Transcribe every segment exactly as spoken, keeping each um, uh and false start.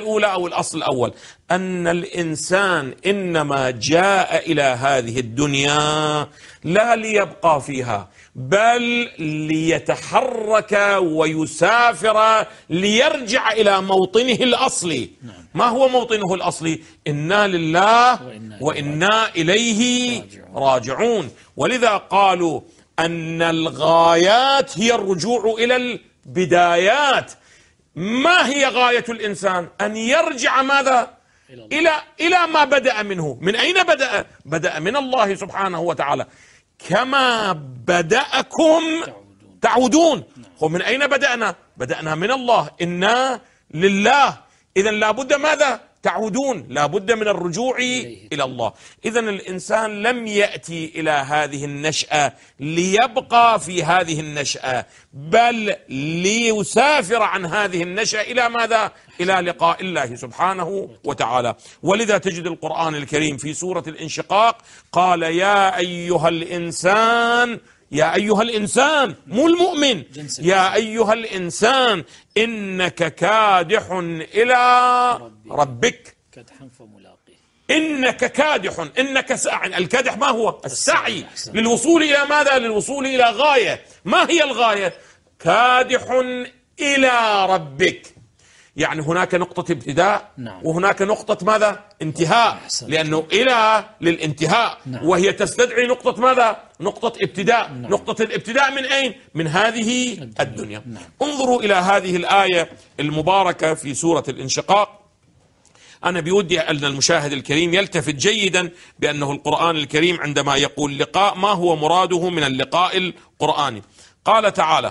الأولى أو الأصل الأول أن الإنسان إنما جاء إلى هذه الدنيا لا ليبقى فيها، بل ليتحرك ويسافر ليرجع إلى موطنه الأصلي. ما هو موطنه الأصلي؟ إنا لله وإنا إليه راجعون. ولذا قالوا أن الغايات هي الرجوع إلى البدايات. ما هي غاية الإنسان؟ أن يرجع ماذا؟ إلى إلى ما بدأ منه. من أين بدأ؟ بدأ من الله سبحانه وتعالى. كما بدأكم تعودون. ومن أين بدأنا؟ بدأنا من الله. إنا لله. إذن لابد ماذا؟ تعودون، لابد من الرجوع إلى الله. إذن الإنسان لم يأتي إلى هذه النشأة ليبقى في هذه النشأة، بل ليسافر عن هذه النشأة إلى ماذا؟ إلى لقاء الله سبحانه وتعالى. ولذا تجد القرآن الكريم في سورة الانشقاق قال يا أيها الإنسان، يا أيها الإنسان مو المؤمن، يا أيها الإنسان إنك كادح إلى ربك كدحا فملاقيه. إنك كادح، إنك ساع. الكدح ما هو؟ السعي للوصول إلى ماذا؟ للوصول إلى غاية. ما هي الغاية؟ كادح إلى ربك. يعني هناك نقطة ابتداء نعم. وهناك نقطة ماذا؟ انتهاء. أحسن. لأنه إلى للانتهاء. نعم. وهي تستدعي نقطة ماذا؟ نقطة ابتداء. نعم. نقطة الابتداء من أين؟ من هذه الدنيا, الدنيا. نعم. انظروا إلى هذه الآية المباركة في سورة الانشقاق. أنا بودي أن المشاهد الكريم يلتفت جيدا بأنه القرآن الكريم عندما يقول لقاء ما هو مراده من اللقاء القرآني. قال تعالى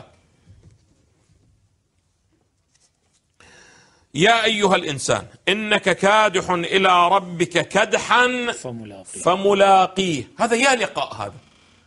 يا أيها الإنسان إنك كادح إلى ربك كدحا فملاقيه. فملاقيه. هذا يا لقاء. هذا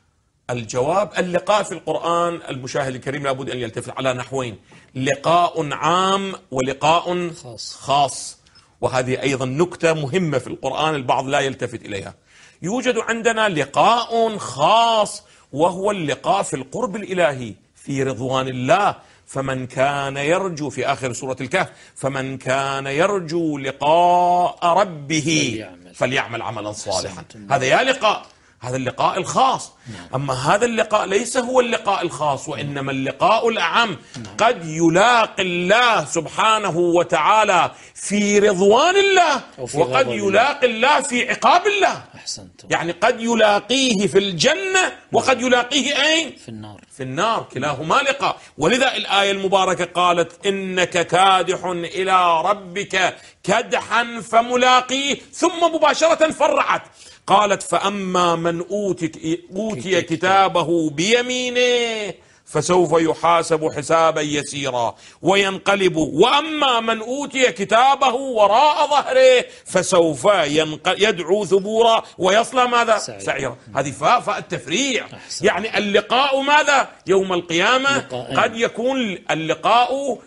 الجواب. اللقاء في القرآن المشاهد الكريم لابد أن يلتفت على نحوين: لقاء عام ولقاء خاص. خاص. وهذه أيضا نكتة مهمة في القرآن البعض لا يلتفت إليها. يوجد عندنا لقاء خاص وهو اللقاء في القرب الإلهي في رضوان الله. فمن كان يرجو في آخر سورة الكهف فمن كان يرجو لقاء ربه فليعمل, فليعمل عملا صالحا. هذا يا لقاء، هذا اللقاء الخاص. أما هذا اللقاء ليس هو اللقاء الخاص، وإنما اللقاء الأعم. قد يلاقي الله سبحانه وتعالى في رضوان الله، وقد يلاقي الله في عقاب الله. أحسنتم. يعني قد يلاقيه في الجنة وقد يلاقيه أين؟ في النار. في النار. كلاهما لقاء. ولذا الآية المباركة قالت إنك كادح إلى ربك كدحا فملاقيه، ثم مباشرة فرعت قالت فأما من أوتي, أوتي كتابه بيمينه فسوف يحاسب حسابا يسيرا وينقلب، وأما من أوتي كتابه وراء ظهره فسوف يدعو ثبورا ويصلى ماذا؟ سعيرا. هذه فاء فاء التفريع. أحسن. يعني اللقاء ماذا؟ يوم القيامة لقاء. قد يكون اللقاء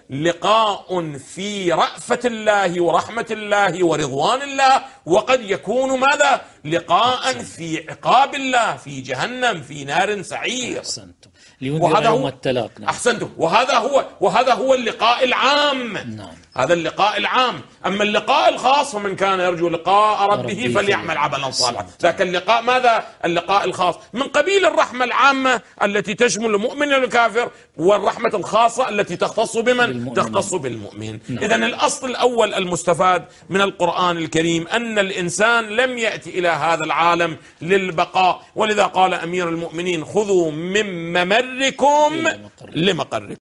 لقاء في رأفة الله ورحمة الله ورضوان الله، وقد يكون ماذا؟ لقاء في عقاب الله في جهنم في نار سعير. أحسنتم. لينذر يوم التلاق. نعم. أحسنتم. وهذا هو وهذا هو اللقاء العام. نعم. هذا اللقاء العام. أما اللقاء الخاص فمن كان يرجو لقاء ربه ربي فليعمل عملا صالحا. لكن اللقاء ماذا؟ اللقاء الخاص من قبيل الرحمة العامة التي تشمل المؤمن والكافر، والرحمة الخاصة التي تختص بمن؟ بالمؤمن. تختص بالمؤمن. نعم. إذن الأصل الأول المستفاد من القرآن الكريم أن الإنسان لم يأتي إلى هذا العالم للبقاء. ولذا قال أمير المؤمنين خذوا من ممركم لمقركم.